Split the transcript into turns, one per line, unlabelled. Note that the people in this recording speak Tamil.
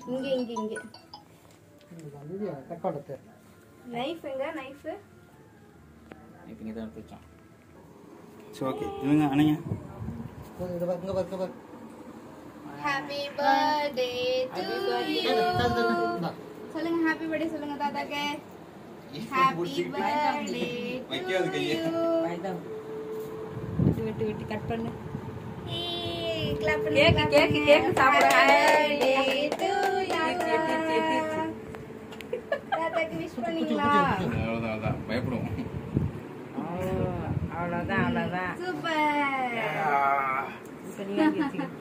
இங்க இங்க இங்க
இது கட் பண்ணது
நைஃப் எங்க நைஃப்
இப்போ இங்க தான் பிடிச்சான் சோ ஓகே இவங்க அண்ணா
இங்க பாருங்க
ஹேப்பி பர்த்டே டு யூ சொல்லுங்க ஹேப்பி பர்த்டே சொல்லுங்க தாத்தாக்கு ஹேப்பி பர்த்டே வைக்காத கையை விட்டு விட்டு கட் பண்ணு கிளாப் பண்ணு கேக் சாப்பிடு ஹேப்பி டு யூ தாத்தாக்கு விஷ் பண்ணீங்களா
அவ்வளவுதான் பயப்படுவோம்
அவ்வளவுதான் சூப்பர்